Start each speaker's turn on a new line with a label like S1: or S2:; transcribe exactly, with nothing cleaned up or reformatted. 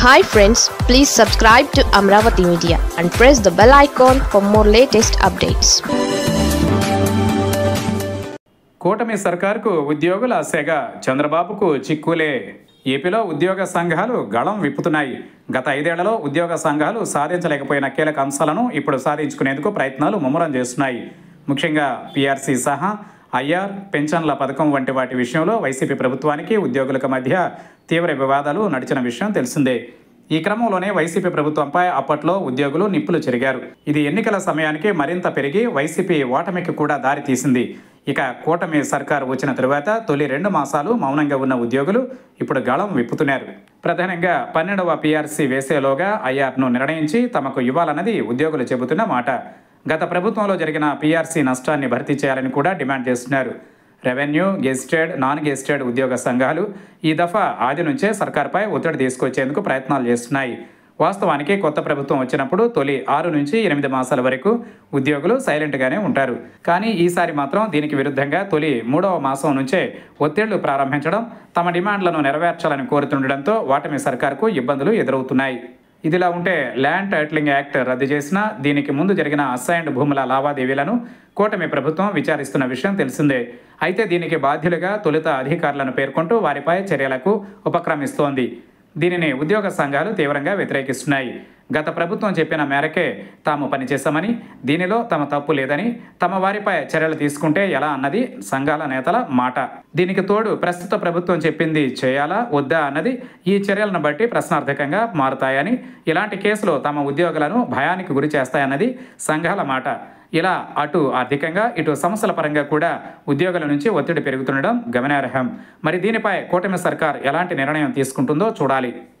S1: Hi friends, please subscribe to Amravati Media and press the bell icon for more latest updates.
S2: కూటమి సర్కారుకు ఉద్యోగుల సెగ, చంద్రబాబుకు చిక్కులే. ఏపీలో ఉద్యోగ సంఘాలు గళం విప్పుతున్నాయి. గత ఐదేళ్లలో ఉద్యోగ సంఘాలు సాధించలేకపోయిన కీలక అంశాలను ఇప్పుడు సాధించుకునేందుకు ప్రయత్నాలు ముమ్మరం చేస్తున్నాయి. ముఖ్యంగా పీఆర్సీ సహా ఐఆర్, పెన్షన్ల పథకం వంటి వాటి విషయంలో వైసీపీ ప్రభుత్వానికి ఉద్యోగులకు మధ్య తీవ్ర వివాదాలు నడిచిన విషయం తెలిసిందే. ఈ క్రమంలోనే వైసీపీ ప్రభుత్వంపై అప్పట్లో ఉద్యోగులు నిప్పులు చెరిగారు. ఇది ఎన్నికల సమయానికి మరింత పెరిగి వైసీపీ ఓటమికి కూడా దారి తీసింది. ఇక కూటమి సర్కారు వచ్చిన తరువాత తొలి రెండు మాసాలు మౌనంగా ఉన్న ఉద్యోగులు ఇప్పుడు గళం విప్పుతున్నారు. ప్రధానంగా పన్నెండవ పీఆర్సీ వేసేలోగా ఐఆర్ను నిర్ణయించి తమకు ఇవ్వాలన్నది ఉద్యోగులు చెబుతున్న మాట. గత ప్రభుత్వంలో జరిగిన పీఆర్సీ నష్టాన్ని భర్తీ చేయాలని కూడా డిమాండ్ చేస్తున్నారు. రెవెన్యూ, గెజిటెడ్, నాన్ గెజిటెడ్ ఉద్యోగ సంఘాలు ఈ దఫా ఆది నుంచే సర్కార్పై ఒత్తిడి తీసుకొచ్చేందుకు ప్రయత్నాలు చేస్తున్నాయి. వాస్తవానికి కొత్త ప్రభుత్వం వచ్చినప్పుడు తొలి ఆరు నుంచి ఎనిమిది మాసాల వరకు ఉద్యోగులు సైలెంట్గానే ఉంటారు. కానీ ఈసారి మాత్రం దీనికి విరుద్ధంగా తొలి మూడవ మాసం నుంచే ఒత్తిళ్లు ప్రారంభించడం, తమ డిమాండ్లను నెరవేర్చాలని కోరుతుండడంతో ఓటమి సర్కార్కు ఇబ్బందులు ఎదురవుతున్నాయి. ఇదిలా ఉంటే ల్యాండ్ టైటిలింగ్ యాక్ట్ రద్దు చేసినా దీనికి ముందు జరిగిన అసైన్డ్ భూముల లావాదేవీలను కూటమి ప్రభుత్వం విచారిస్తున్న విషయం తెలిసిందే. అయితే దీనికి బాధ్యులుగా తొలుత అధికారులను పేర్కొంటూ వారిపై చర్యలకు ఉపక్రమిస్తోంది. దీనిని ఉద్యోగ సంఘాలు తీవ్రంగా వ్యతిరేకిస్తున్నాయి. గత ప్రభుత్వం చెప్పిన మేరకే తాము పనిచేశామని, దీనిలో తమ తప్పు లేదని, తమ వారిపై చర్యలు తీసుకుంటే ఎలా అన్నది సంఘాల నేతల మాట. దీనికి తోడు ప్రస్తుత ప్రభుత్వం చెప్పింది చేయాలా వద్దా అన్నది ఈ చర్యలను బట్టి ప్రశ్నార్థకంగా మారుతాయని, ఇలాంటి కేసులు తమ ఉద్యోగులను భయానికి గురి చేస్తాయన్నది సంఘాల మాట. ఇలా అటు ఆర్థికంగా ఇటు సమస్యల పరంగా కూడా ఉద్యోగుల నుంచి ఒత్తిడి పెరుగుతుండడం గమనార్హం. మరి దీనిపై కూటమి సర్కార్ ఎలాంటి నిర్ణయం తీసుకుంటుందో చూడాలి.